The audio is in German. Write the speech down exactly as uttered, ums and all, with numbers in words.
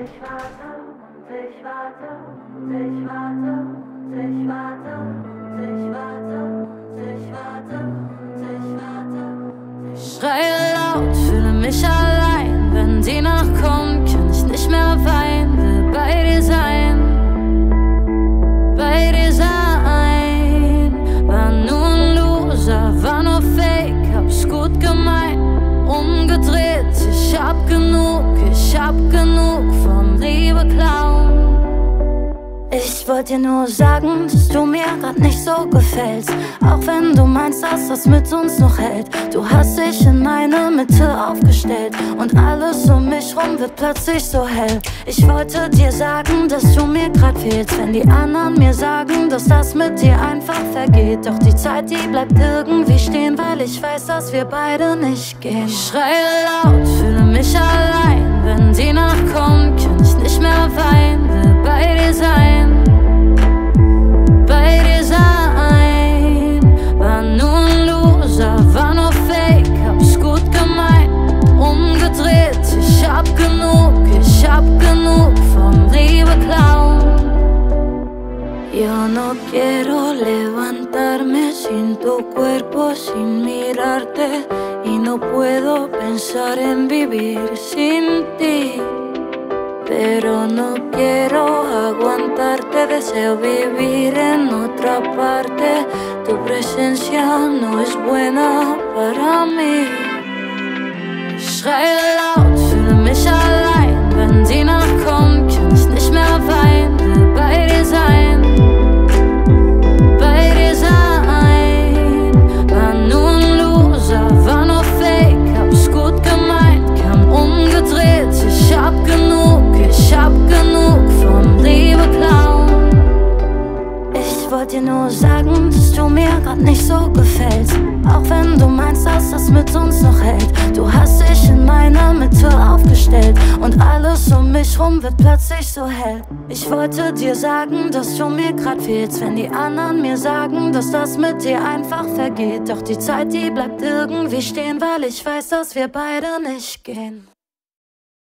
ich warte, und ich warte, und ich warte, und ich warte, und ich warte, und ich warte, und ich warte. Ich schreie laut, fühle mich allein. Wenn die Nacht kommt, kann ich nicht mehr weinen. Will bei dir sein, bei dir sein. War nur ein Loser, war nur fake, hab's gut gemeint. Umgedreht, ich hab genug, ich hab genug vom Liebe klauen. Ich wollte dir nur sagen, dass du mir grad nicht so gefällst. Auch wenn du meinst, dass das mit uns noch hält. Du hast dich in meine Mitte aufgestellt und alles um mich rum wird plötzlich so hell. Ich wollte dir sagen, dass du mir grad fehlst. Wenn die anderen mir sagen, dass das mit dir einfach vergeht. Doch die Zeit, die bleibt irgendwie stehen, weil ich weiß, dass wir beide nicht gehen. Ich schreie laut, fühle mich allein. Wenn die Nacht kommt, kann ich nicht mehr weinen. Will bei dir sein, bei dir sein. War nur ein Loser, war nur fake, hab's gut gemeint. Umgedreht, ich hab genug, ich hab genug vom Liebe klauen. Yo no quiero levantarme sin tu cuerpo, sin mirarte. Y no puedo pensar en vivir sin ti. Pero no quiero aguantarte, deseo vivir en otra parte. Tu presencia no es buena para mí. Ich schreie laut, fühle mich allein. Wenn die Nacht kommt, kann ich nicht mehr weinen. Will bei dir sein, bei dir sein. War nur ein Loser, war nur fake, hab's gut gemeint. Kam umgedreht, ich hab genug, ich hab genug vom Liebe klauen. Ich wollte dir nur sagen, dass du mir grad nicht so gefällst. Auch wenn du meinst, dass das mit uns noch hält. Du hast dich in meiner Mitte aufgestellt und alles um mich rum wird plötzlich so hell. Ich wollte dir sagen, dass du mir grad fehlst. Wenn die anderen mir sagen, dass das mit dir einfach vergeht. Doch die Zeit, die bleibt irgendwie stehen, weil ich weiß, dass wir beide nicht gehen.